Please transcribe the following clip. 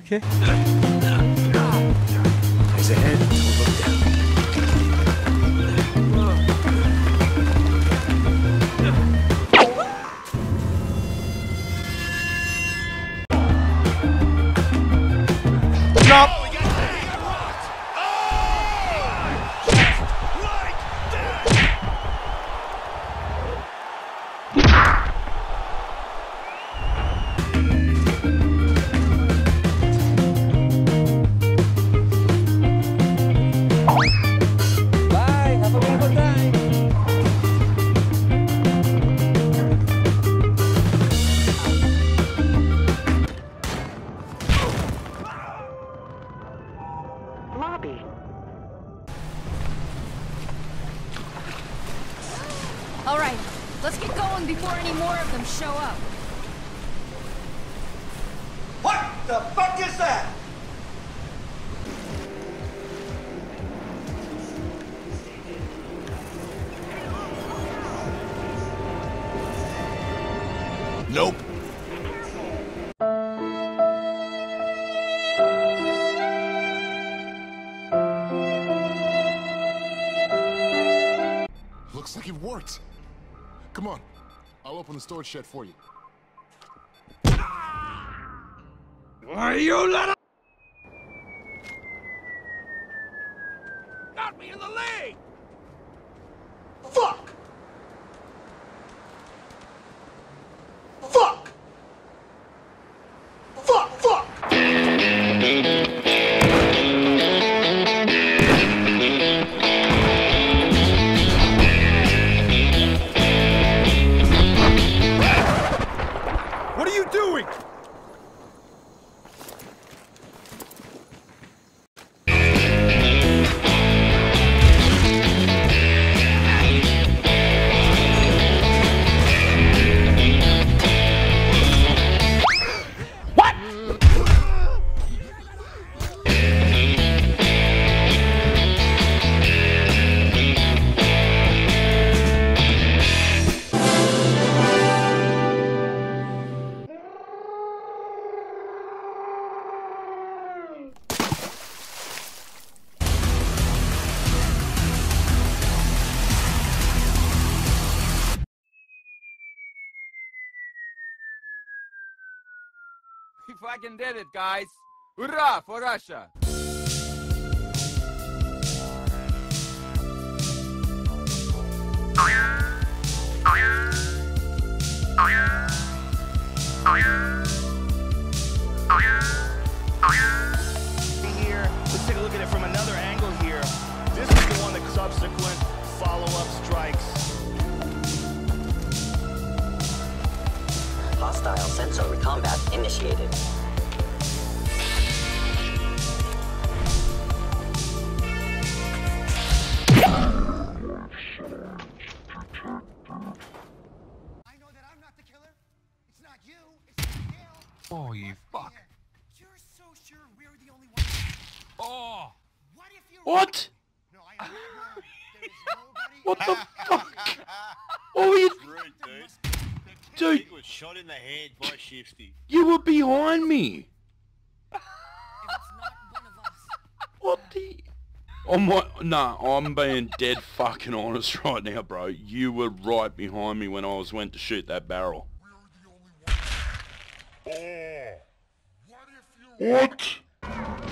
Okay. Eyes ahead, don't look down. Drop! Lobby. All right, let's get going before any more of them show up. What the fuck is that? Nope. Looks like it worked. Come on, I'll open the storage shed for you. Why you let Got me in the leg! Fuck! Fuck! Fuck, fuck! What are you doing? We fucking did it, guys! Hurrah for Russia! Here, let's take a look at it from another angle here. This is the one that subsequent follow-up strikes. Hostile sensor combat initiated. I know that I'm not the killer. It's not you. It's Miguel. Oh, you fuck. You're so sure we're the only ones. Oh! What if you're What? No, I am not wrong. There is nobody. What the fuck? What were you... Rude, dude. Dude, He was shot in the head by Shifty. you were behind me. If it's not one of us. What the... Oh my... Nah, I'm being dead fucking honest right now, bro. You were right behind me when I went to shoot that barrel. Oh! What?